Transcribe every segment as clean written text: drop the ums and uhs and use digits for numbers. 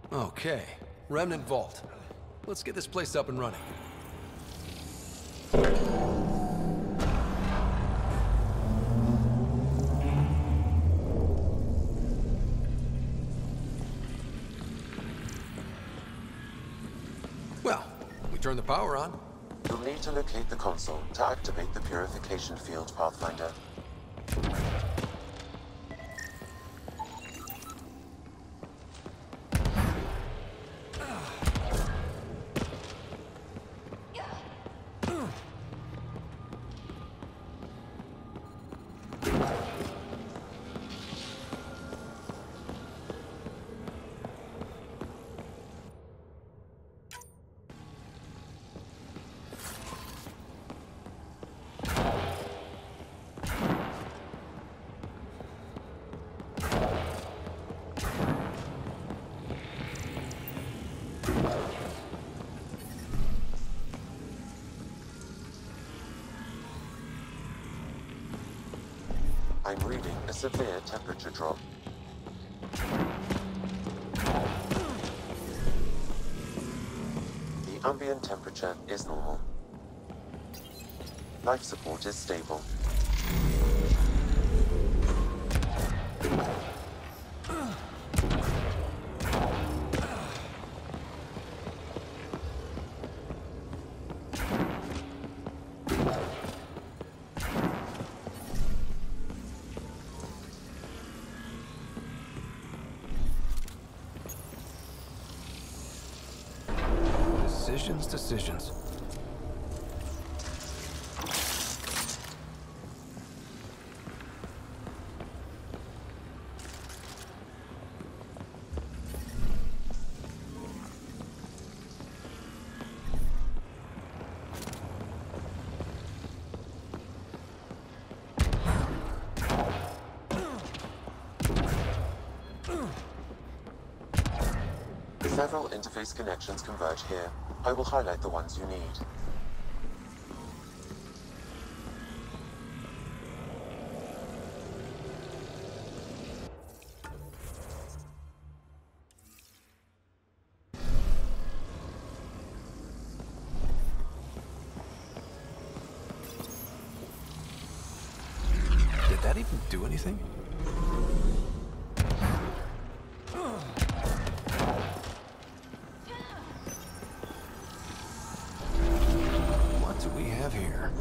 Okay, Remnant Vault. Let's get this place up and running. Well, we turn the power on. You'll need to locate the console to activate the purification field, Pathfinder. I'm reading a severe temperature drop. The ambient temperature is normal. Life support is stable. Decisions. Several interface connections converge here. I will highlight the ones you need. Did that even do anything? Here.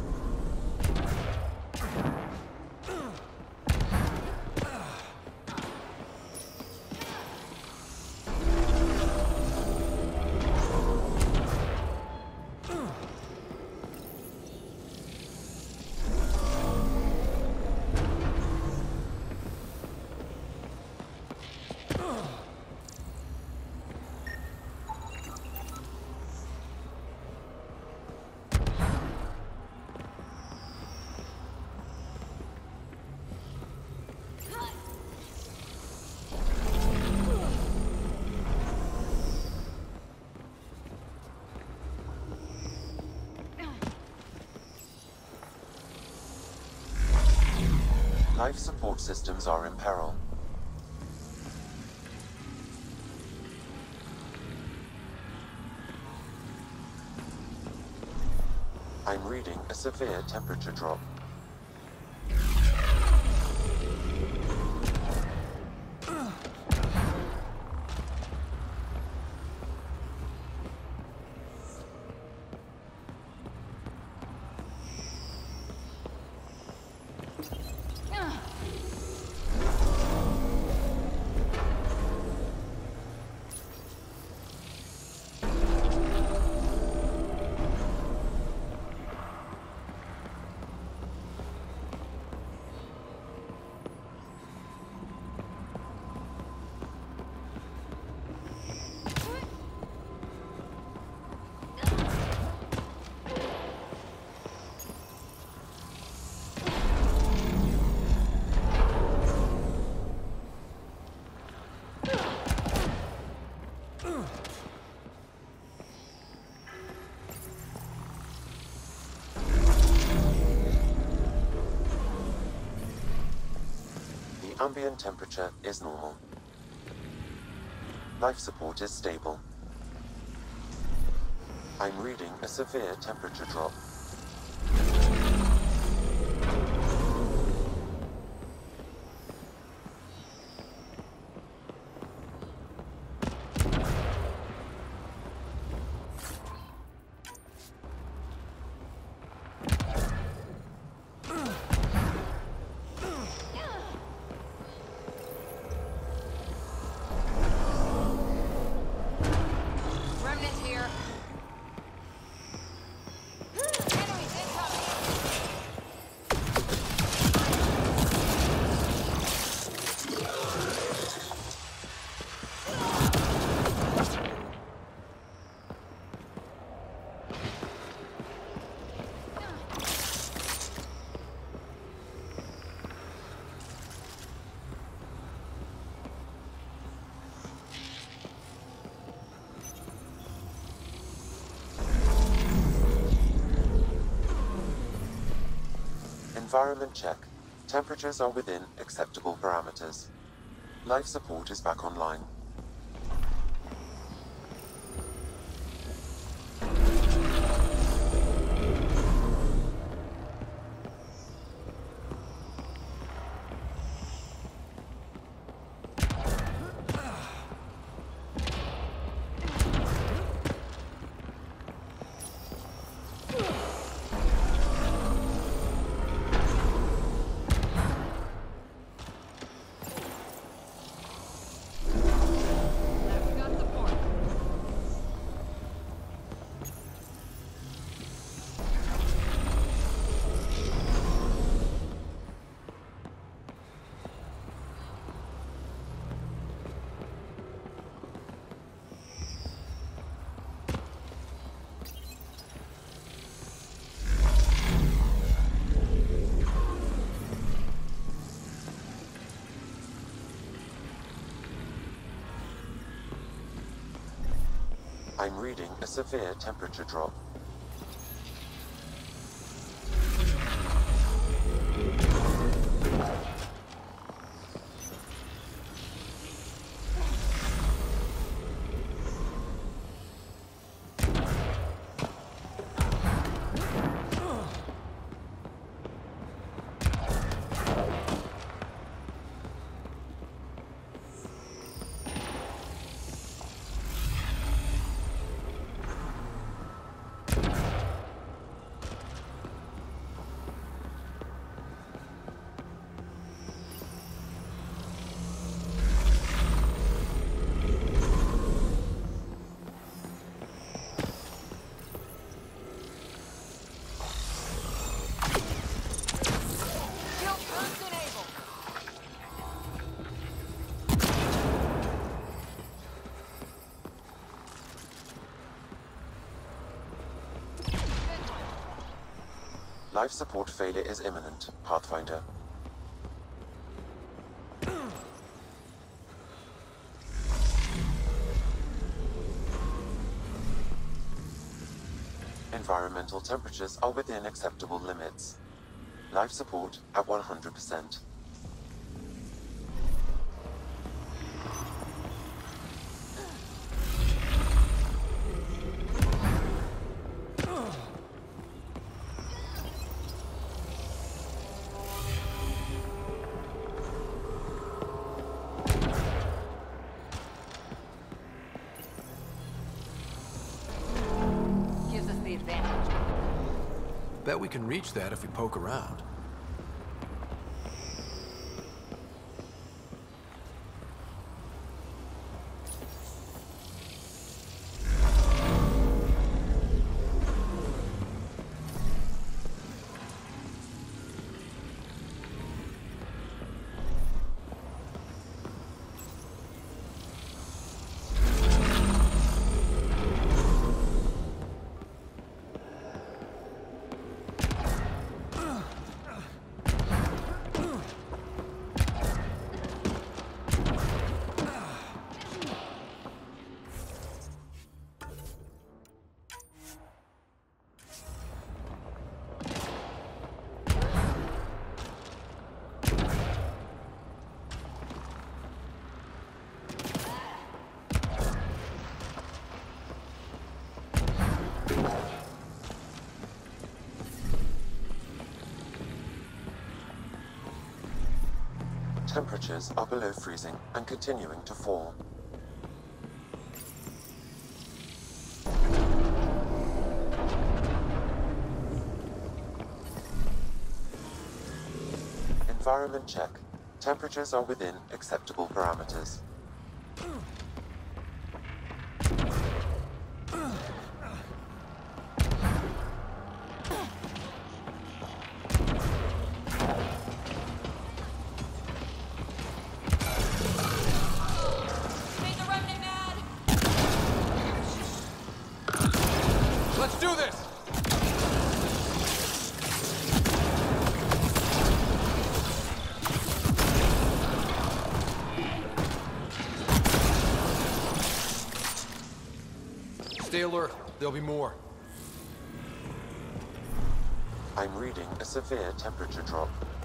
Life support systems are in peril. I'm reading a severe temperature drop. Ambient temperature is normal. Life support is stable. I'm reading a severe temperature drop. Environment check. Temperatures are within acceptable parameters. Life support is back online. I'm reading a severe temperature drop. Life support failure is imminent, Pathfinder. Environmental temperatures are within acceptable limits. Life support at 100%. Bet we can reach that if we poke around. Temperatures are below freezing and continuing to fall. Environment check. Temperatures are within acceptable parameters. Made the remnant mad! Let's do this! Stay alert. There'll be more. I'm reading a severe temperature drop.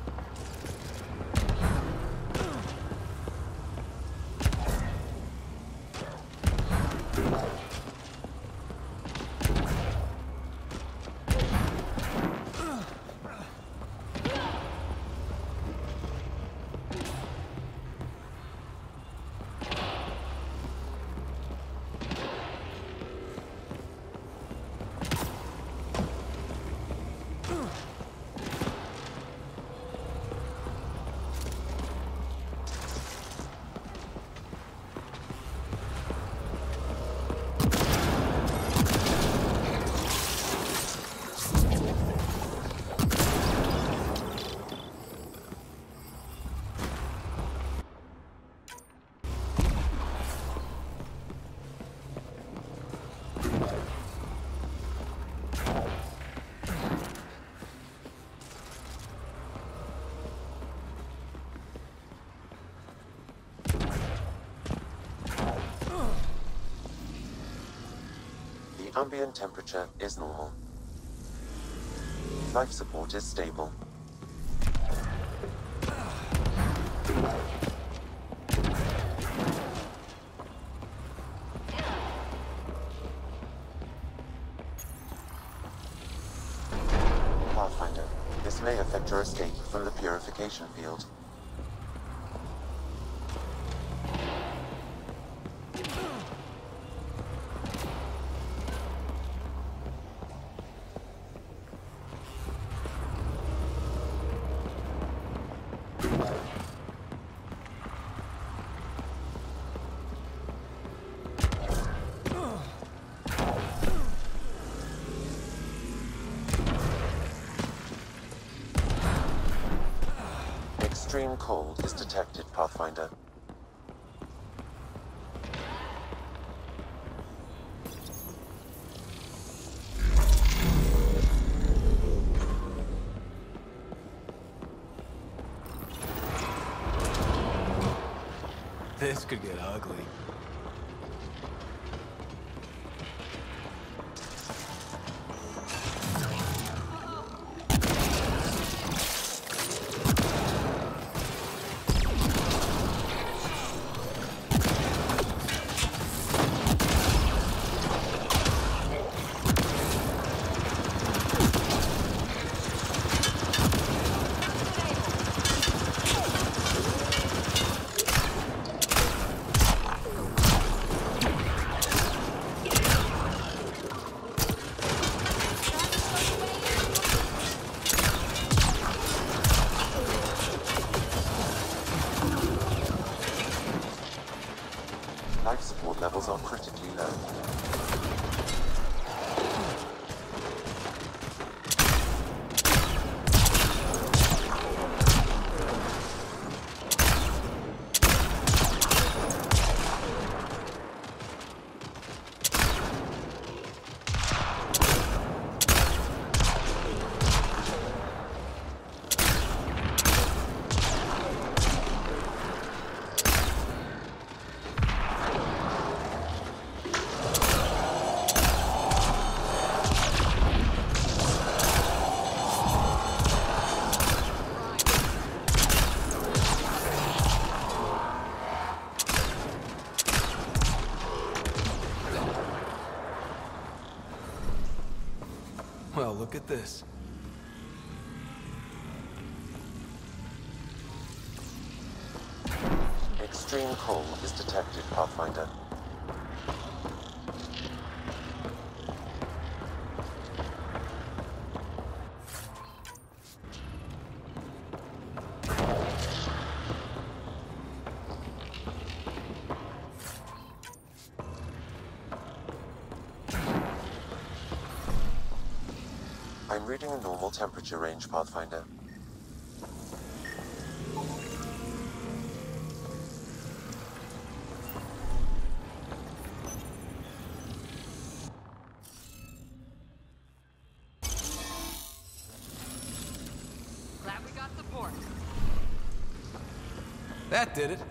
Ambient temperature is normal. Life support is stable. Pathfinder, this may affect your escape from the purification field. Extreme cold is detected, Pathfinder. This could get ugly. Life support levels are critically low. Well, look at this. Extreme cold is detected, Pathfinder. I'm reading a normal temperature range, Pathfinder. Glad we got support. That did it.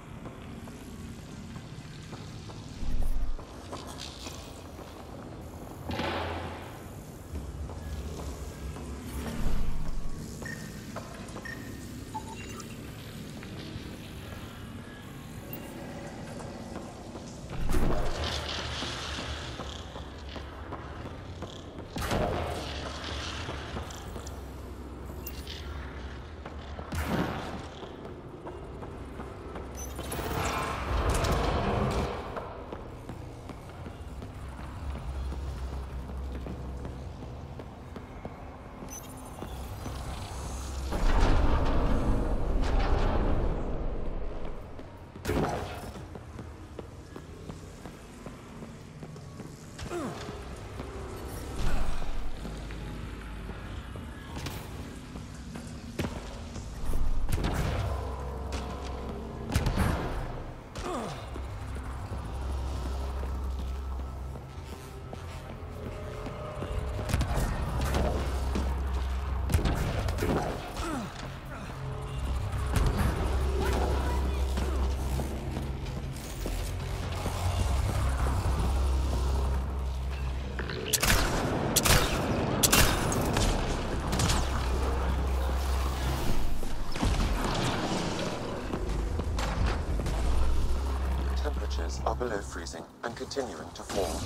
Temperatures are below freezing and continuing to fall.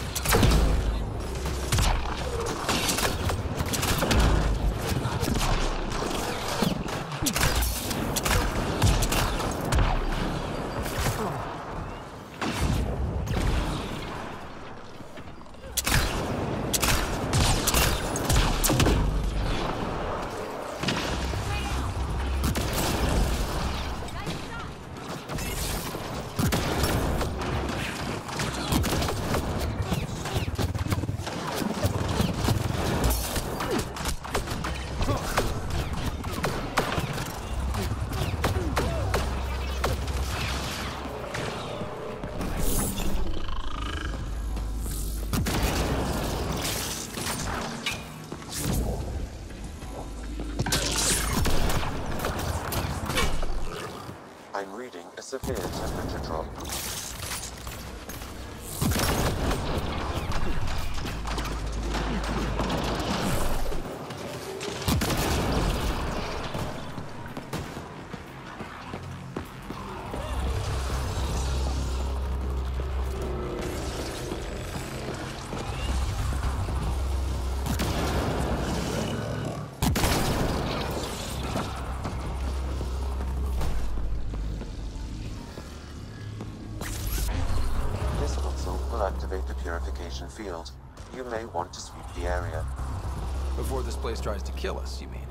I'm reading a severe temperature drop. Activate the purification field. You may want to sweep the area. Before this place tries to kill us, you mean?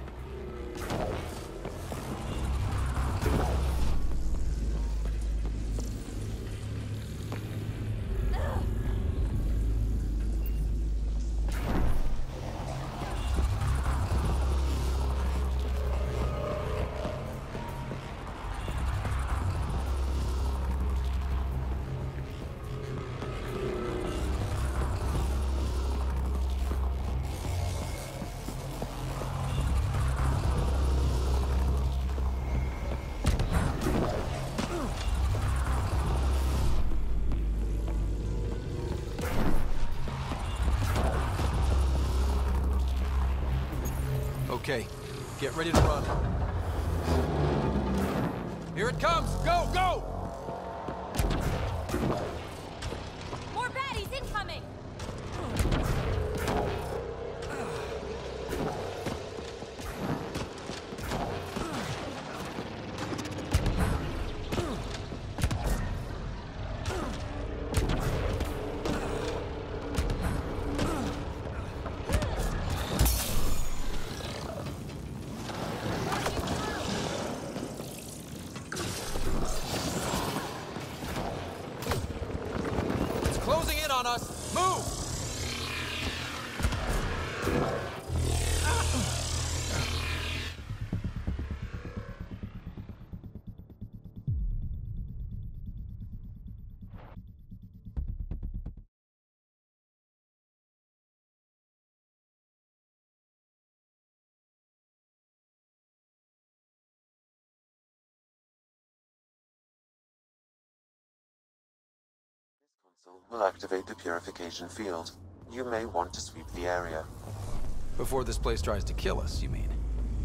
Okay, get ready to run. Here it comes! Go, go! More baddies incoming! closing in on us! Move! Console will activate the purification field. You may want to sweep the area. Before this place tries to kill us, you mean?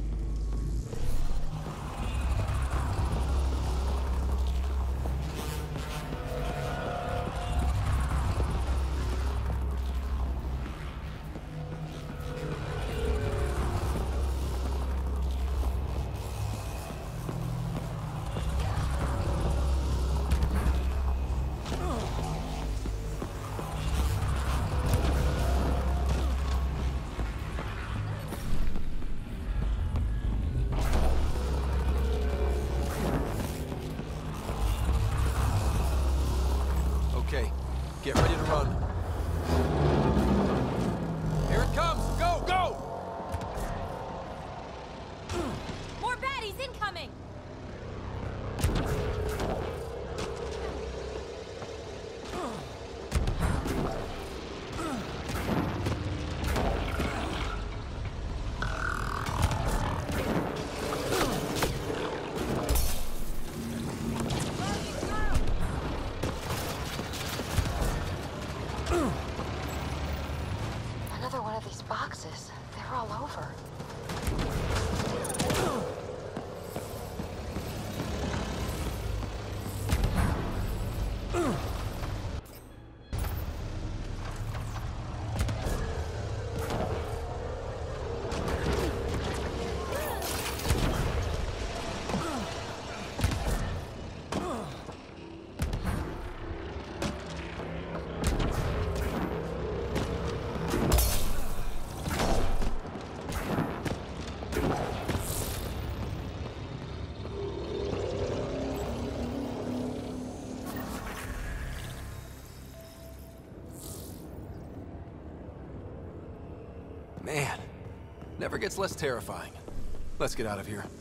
Okay, get ready to run. Here it comes! Go, go! More baddies incoming! Another one of these boxes. They're all over. Man, never gets less terrifying. Let's get out of here.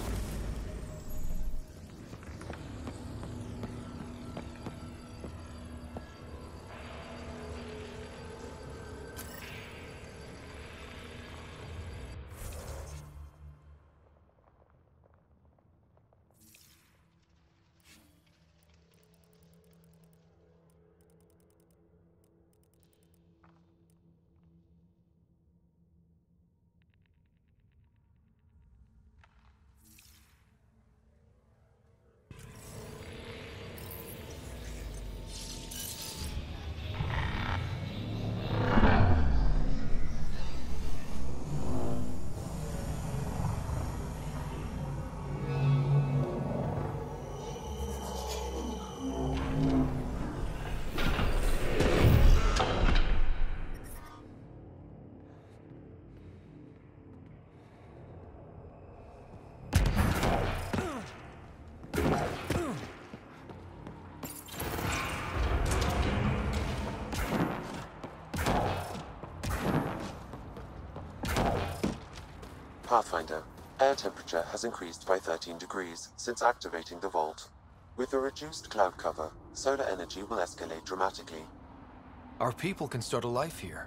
Pathfinder, air temperature has increased by 13 degrees since activating the vault. With a reduced cloud cover, solar energy will escalate dramatically. Our people can start a life here.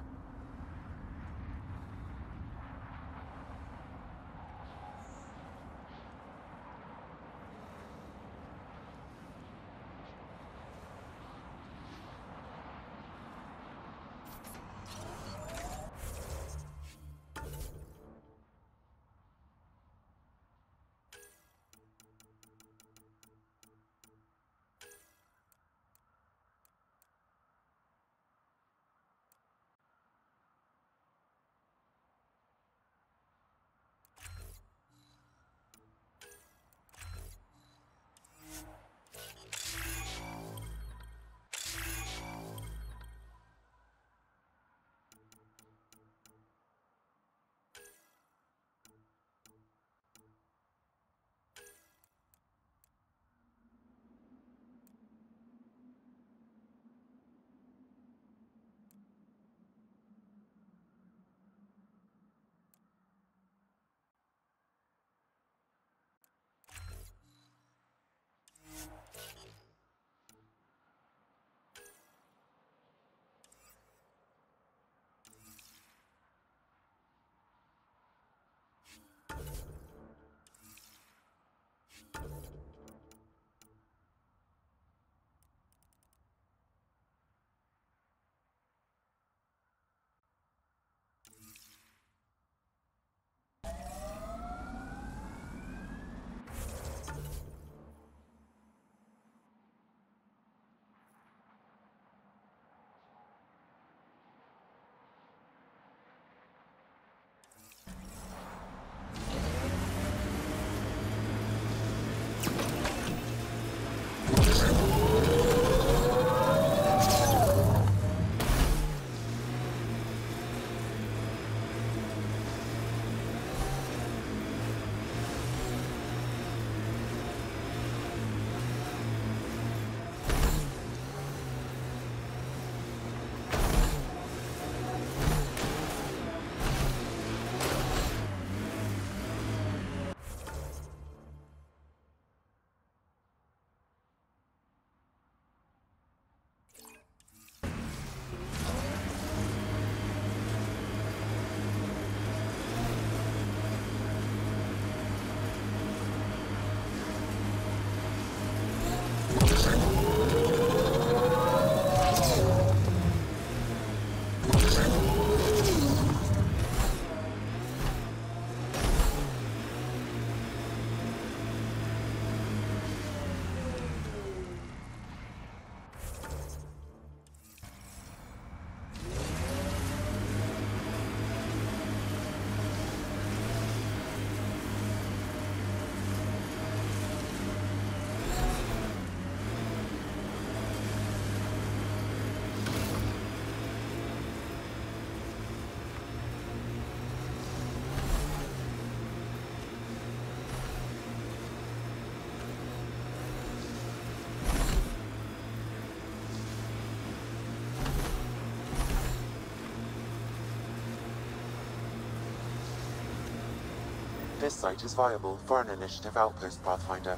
This site is viable for an initiative outpost, Pathfinder.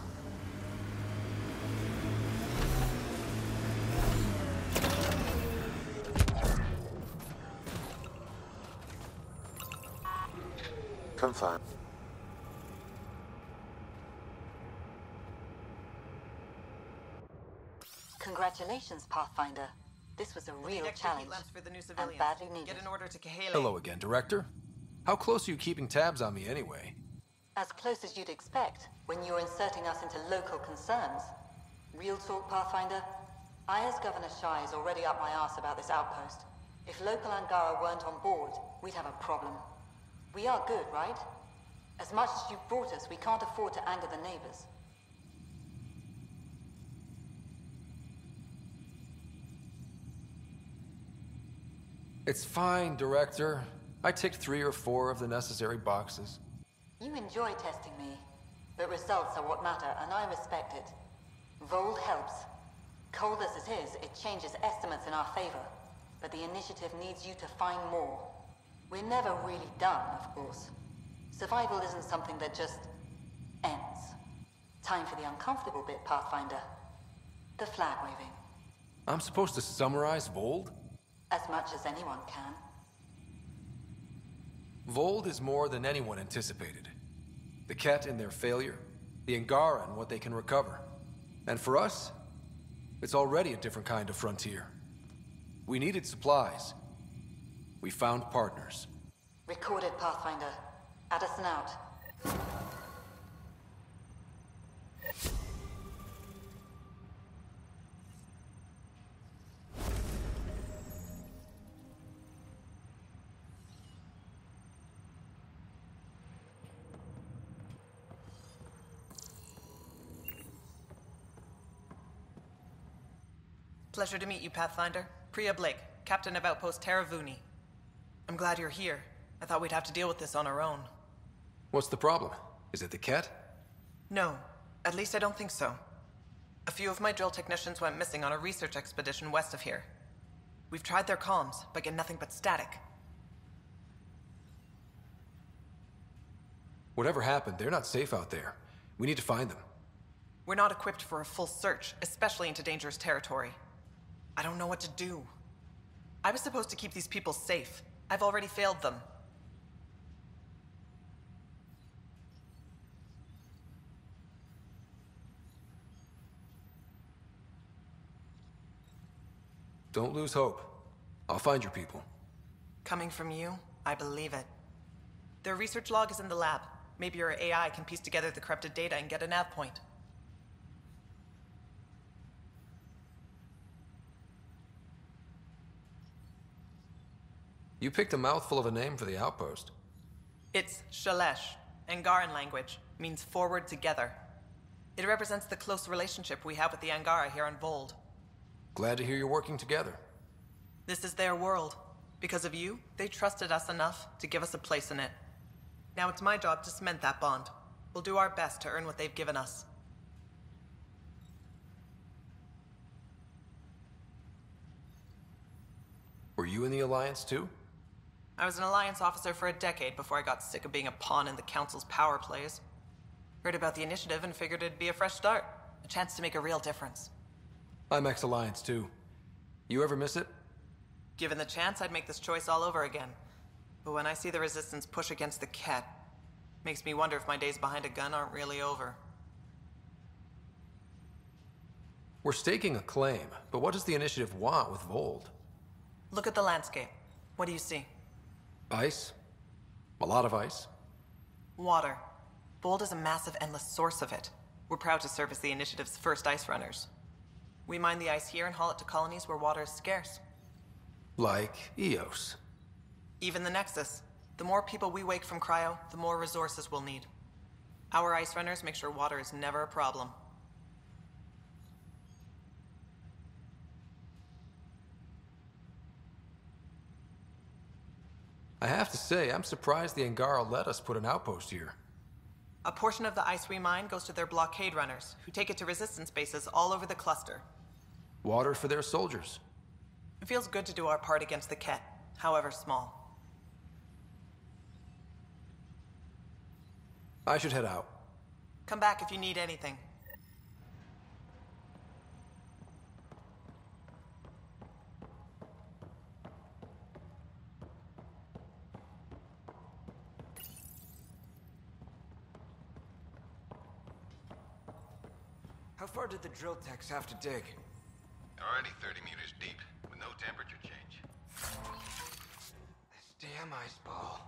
Confirm. Congratulations, Pathfinder. This was a real challenge, For the new and civilians. badly needed. Get an order to Kahale. Hello again, Director. How close are you keeping tabs on me anyway? As close as you'd expect when you're inserting us into local concerns. Real talk, Pathfinder? I, as Governor Shai, is already up my arse about this outpost. If local Angara weren't on board, we'd have a problem. We are good, right? As much as you've brought us, we can't afford to anger the neighbors. It's fine, Director. I ticked 3 or 4 of the necessary boxes. You enjoy testing me, but results are what matter, and I respect it. Voeld helps. Cold as it is, it changes estimates in our favor, but the initiative needs you to find more. We're never really done, of course. Survival isn't something that just ends. Time for the uncomfortable bit, Pathfinder. The flag waving. I'm supposed to summarize Voeld? As much as anyone can. Voeld is more than anyone anticipated. The Ket in their failure, the Angara and what they can recover. And for us, it's already a different kind of frontier. We needed supplies. We found partners. Recorded, Pathfinder. Addison out. Pleasure to meet you, Pathfinder. Priya Blake, Captain of Outpost Taravuni. I'm glad you're here. I thought we'd have to deal with this on our own. What's the problem? Is it the Ket? No, at least I don't think so. A few of my drill technicians went missing on a research expedition west of here. We've tried their comms, but get nothing but static. Whatever happened, they're not safe out there. We need to find them. We're not equipped for a full search, especially into dangerous territory. I don't know what to do. I was supposed to keep these people safe. I've already failed them. Don't lose hope. I'll find your people. Coming from you, I believe it. Their research log is in the lab. Maybe your AI can piece together the corrupted data and get a nav point. You picked a mouthful of a name for the outpost. It's Shalesh, Angaran language, means forward together. It represents the close relationship we have with the Angara here on Voeld. Glad to hear you're working together. This is their world. Because of you, they trusted us enough to give us a place in it. Now it's my job to cement that bond. We'll do our best to earn what they've given us. Were you in the Alliance too? I was an Alliance officer for a decade before I got sick of being a pawn in the Council's power plays. Heard about the initiative and figured it'd be a fresh start. A chance to make a real difference. I'm ex-Alliance too. You ever miss it? Given the chance, I'd make this choice all over again. But when I see the Resistance push against the Ket, makes me wonder if my days behind a gun aren't really over. We're staking a claim, but what does the initiative want with Voeld? Look at the landscape. What do you see? Ice? A lot of ice? Water. Voeld is a massive, endless source of it. We're proud to serve as the initiative's first ice runners. We mine the ice here and haul it to colonies where water is scarce. Like Eos. Even the Nexus. The more people we wake from cryo, the more resources we'll need. Our ice runners make sure water is never a problem. I have to say, I'm surprised the Angara let us put an outpost here. A portion of the ice we mine goes to their blockade runners, who take it to resistance bases all over the cluster. Water for their soldiers. It feels good to do our part against the Ket, however small. I should head out. Come back if you need anything. How far did the drill techs have to dig? Already 30 meters deep, with no temperature change. This damn ice ball.